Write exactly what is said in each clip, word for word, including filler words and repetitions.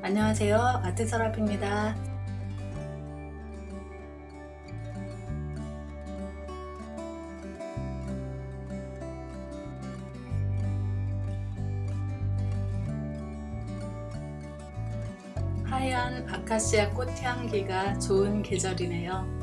안녕하세요. 아트서랍입니다. 하얀 아카시아 꽃향기가 좋은 계절이네요.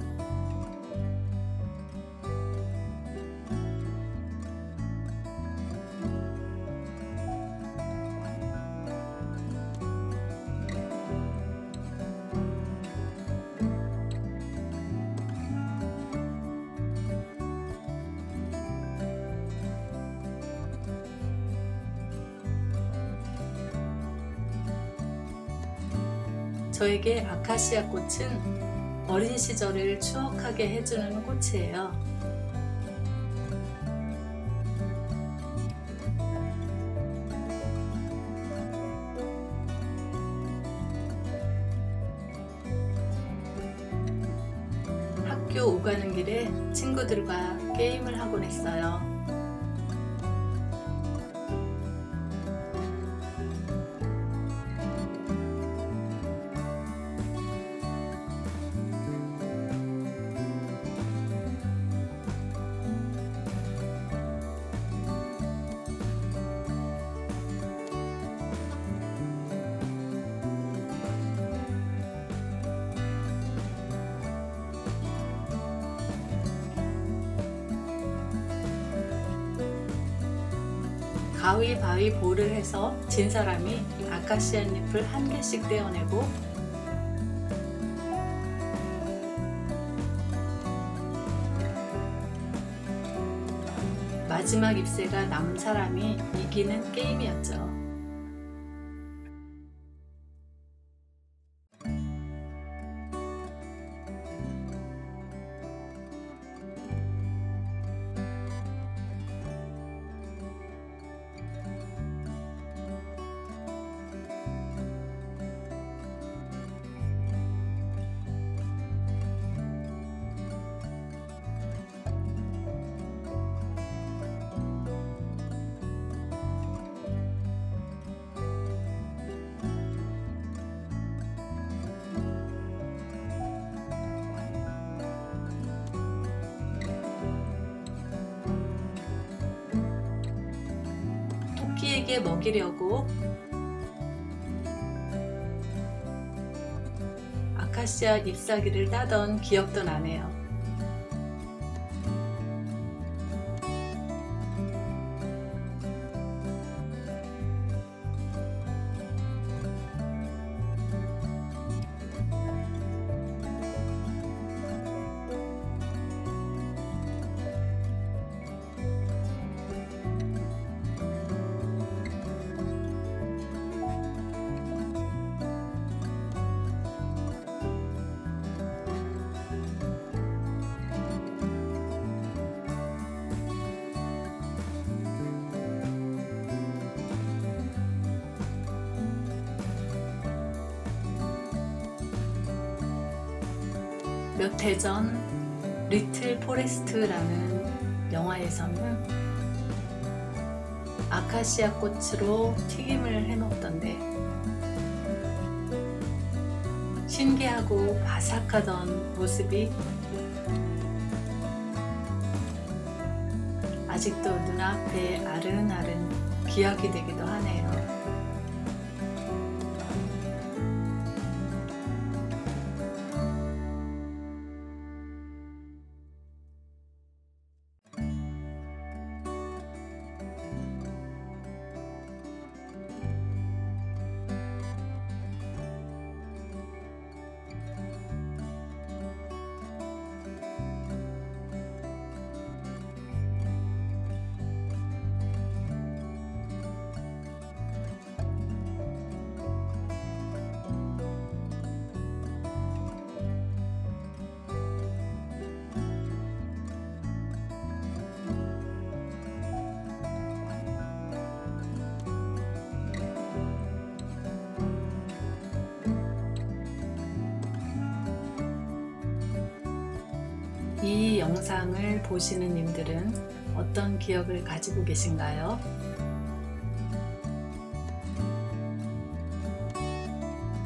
저에게 아카시아 꽃은 어린 시절을 추억하게 해주는 꽃이에요. 학교 오가는 길에 친구들과 게임을 하곤 했어요. 가위바위보를 해서 진 사람이 아카시아 잎을 한 개씩 떼어내고 마지막 잎새가 남은 사람이 이기는 게임이었죠. 토끼에게 먹이려고 아카시아 잎사귀를 따던 기억도 나네요. 몇 해 전 리틀 포레스트라는 영화에서는 아카시아 꽃으로 튀김을 해먹던데 신기하고 바삭하던 모습이 아직도 눈앞에 아른아른 기억이 되기도 하네요. 이 영상을 보시는 님들은 어떤 기억을 가지고 계신가요?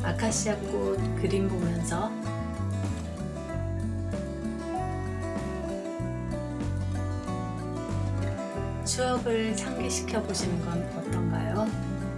아카시아 꽃 그림 보면서 추억을 상기시켜 보시는 건 어떤가요?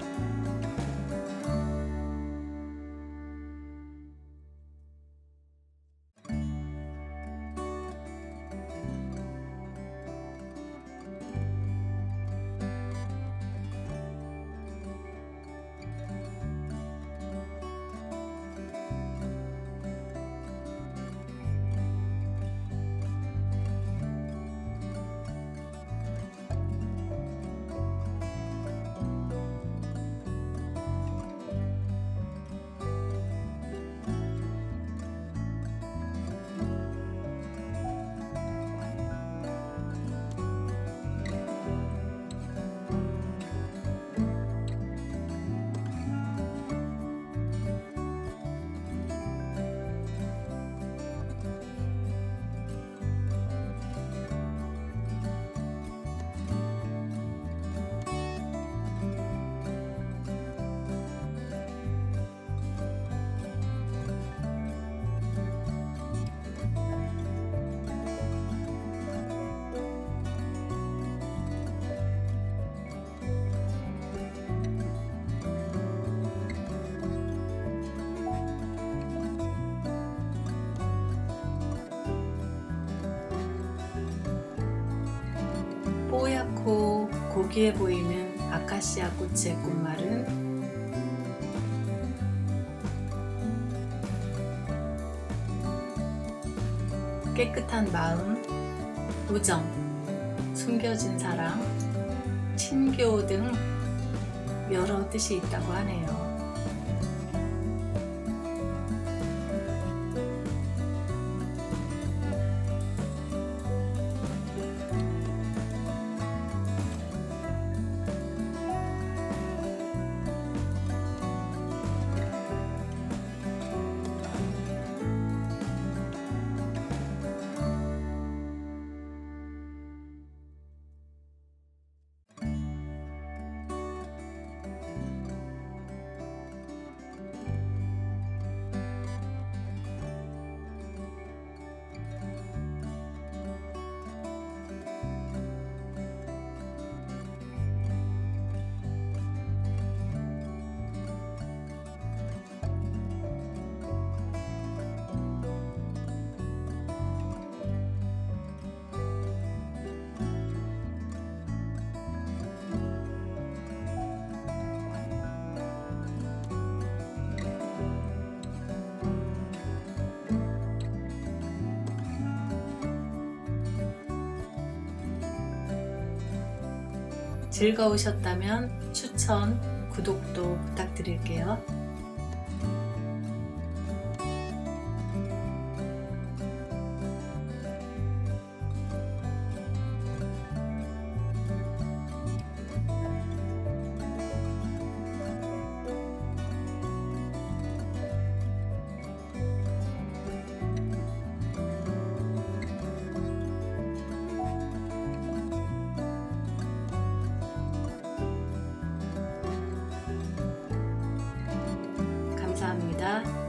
뽀얗고 고귀해 보이는 아카시아 꽃의 꽃말은 깨끗한 마음, 우정, 숨겨진 사랑, 친교 등 여러 뜻이 있다고 하네요. 즐거우셨다면 추천, 구독도 부탁드릴게요. 감사합니다.